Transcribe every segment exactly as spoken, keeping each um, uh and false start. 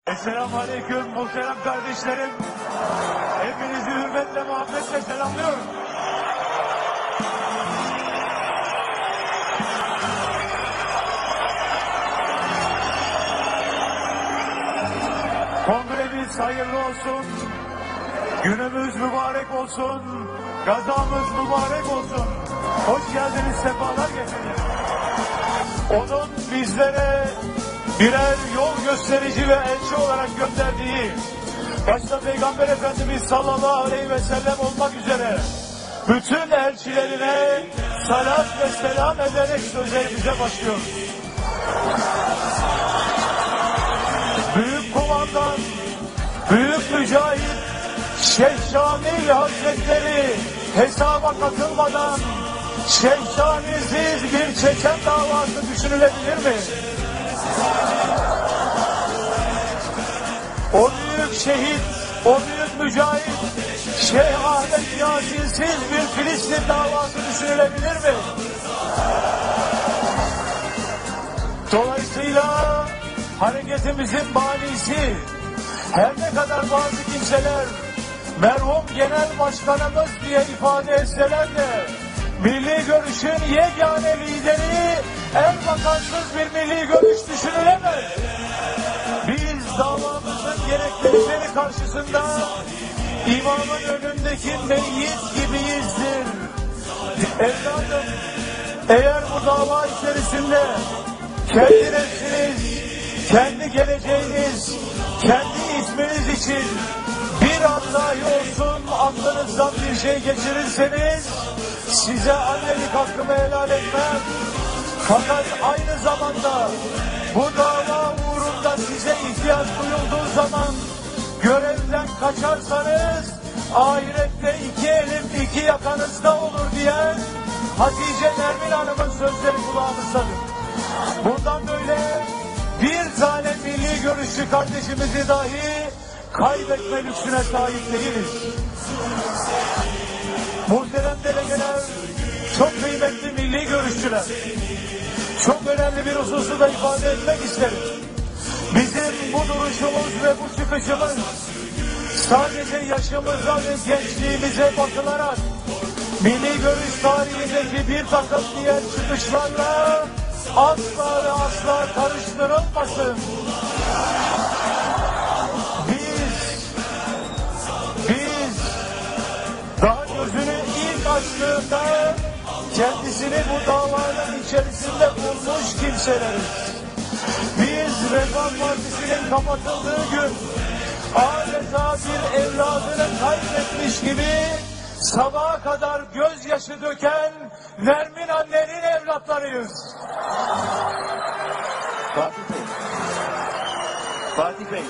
Esselamu Aleyküm muhterem kardeşlerim. Hepinizi hürmetle, muhabbetle selamlıyorum. Kongremiz hayırlı olsun. Günümüz mübarek olsun. Gazamız mübarek olsun. Hoş geldiniz, sefalar getirdiniz. Onun bizlere birer yol gösterici ve elçi olarak gönderdiği, başta Peygamber Efendimiz sallallahu aleyhi ve sellem olmak üzere bütün elçilerine salat ve selam ederek sözlerimize başlıyoruz. Büyük kumandan, büyük mücahit Şeyh Şamil Hazretleri hesaba katılmadan Şeyh Şamil'siz bir Çeçen davası düşünülebilir mi? O büyük şehit, o büyük mücahit Şeyh Ahmet Yasin'siz bir Filistin davası düşünülebilir mi? Dolayısıyla hareketimizin banisi, her ne kadar bazı kimseler merhum genel başkanımız diye ifade etseler de milli görüşün yegane lideri Erbakansız bir milli görüş düşünülemez. Biz davamızın gereklilikleri karşısında imamın önündeki meyyit gibiyizdir. Evladım, eğer bu dava içerisinde kendi nefsiniz, kendi geleceğiniz, kendi isminiz için bir an dahi olsun aklınızdan bir şey geçirirseniz size annelik hakkımı helal etmem. Fakat aynı zamanda bu dava uğrunda size ihtiyaç duyulduğu zaman görevden kaçarsanız ahirette iki elim iki yakanızda olur diyen Hatice Nermin Hanım'ın sözleri kulağımızdadır. Bundan böyle bir tane milli görüşçü kardeşimizi dahi kaybetme lüksüne sahip değiliz. Muhterem delegeler, çok kıymetli milli görüşçüler, çok önemli bir hususu da ifade etmek isterim. Bizim bu duruşumuz ve bu çıkışımız sadece yaşımıza ve gençliğimize bakılarak milli görüş tarihindeki bir takım diğer çıkışlarla asla ve asla karıştırılmasın. Biz, biz daha gözünü ilk açtığında kendisini bu davanın içerisinde bulmuş kimseleriz. Biz Refah Partisi'nin kapatıldığı gün adeta bir evladını kaybetmiş gibi sabaha kadar gözyaşı döken Nermin annenin evlatlarıyız. Fatih Bey. Fatih Bey.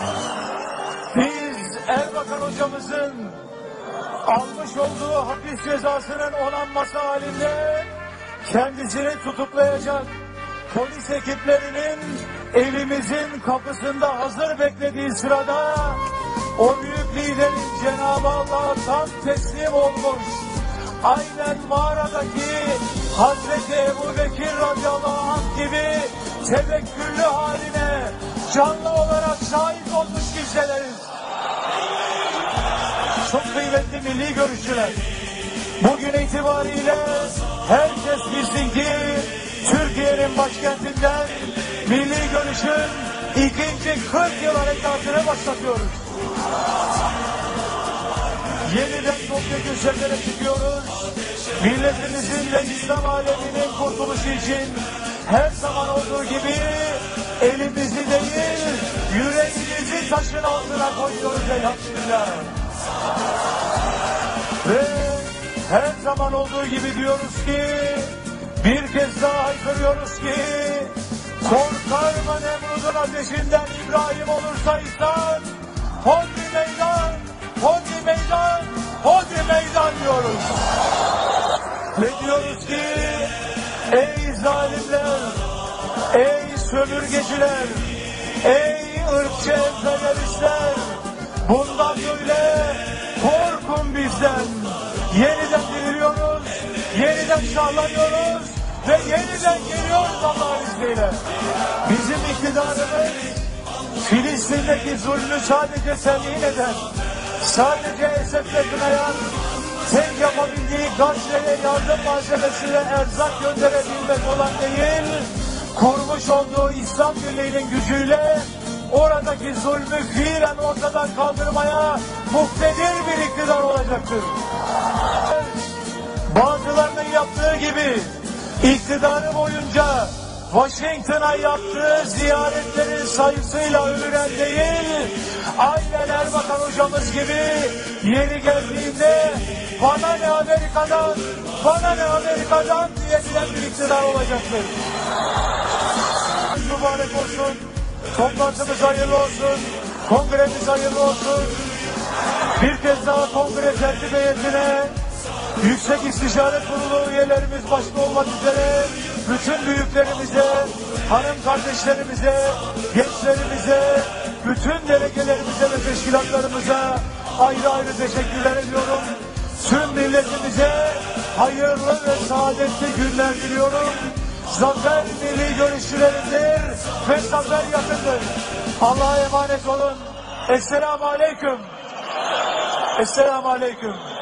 Biz Erbakan hocamızın almış olduğu hapis cezasının onanması halinde kendisini tutuklayacak polis ekiplerinin evimizin kapısında hazır beklediği sırada o büyük liderin Cenab-ı Allah'a tam teslim olmuş, aynen mağaradaki Hazreti Ebu Bekir radıyallahu anh gibi tevekküllü haline canlı olarak şahit olmuş kimseleriz. Çok kıymetli milli görüşçüler, bugün itibariyle herkes bilsin ki Türkiye'nin başkentinden milli görüşün ikinci kırk yıl harekatını başlatıyoruz. Yeniden topyekun sefere çıkıyoruz. Milletimizin ve İslam aleminin kurtuluşu için her zaman olduğu gibi elimizi değil, yüreğimizi taşın altına koyuyoruz elhamdülillah. Ve her zaman olduğu gibi diyoruz ki, bir kez daha haykırıyoruz ki, korkar mı Nemrud'un ateşinden İbrahim olursa İslam, hodri meydan, hodri meydan, hodri meydan diyoruz. Ve diyoruz ki, ey zalimler, ey sömürgeciler, ey ırkçı emperyalistler, bundan böyle korkun bizden. Yeniden diriliyoruz, yeniden şahlanıyoruz ve yeniden geliyoruz Allah'ın izniyle. Bizim iktidarımız Filistin'deki zulmü sadece telin eden, sadece esefletmeyen, tek yapabildiği Gazze'ye yardım malzemesi ve erzak gönderebilmek olan değil, kurmuş olduğu İslam Birliği'nin gücüyle oradaki zulmü fiilen ortadan kaldırmaya muktedir bir iktidar olacaktır. Bazılarının yaptığı gibi iktidarı boyunca Washington'a yaptığı ziyaretlerin sayısıyla övünen değil, aynen Erbakan hocamız gibi yeri geldiğinde bana ne Amerika'dan, bana ne Amerika'dan diyebilen bir iktidar olacaktır. Mübarek olsun, toplantımız hayırlı olsun, kongremiz hayırlı olsun. Bir kez daha kongre tertip heyetine, Yüksek İstişare Kurulu üyelerimiz başta olmak üzere bütün büyüklerimize, hanım kardeşlerimize, gençlerimize, bütün delegelerimize ve teşkilatlarımıza ayrı ayrı teşekkürler ediyorum. Tüm milletimize hayırlı ve saadetli günler diliyorum. Zafer milli görüşçülerindir ve zafer yakındır. Allah'a emanet olun. Esselamu Aleyküm. Esselamu Aleyküm.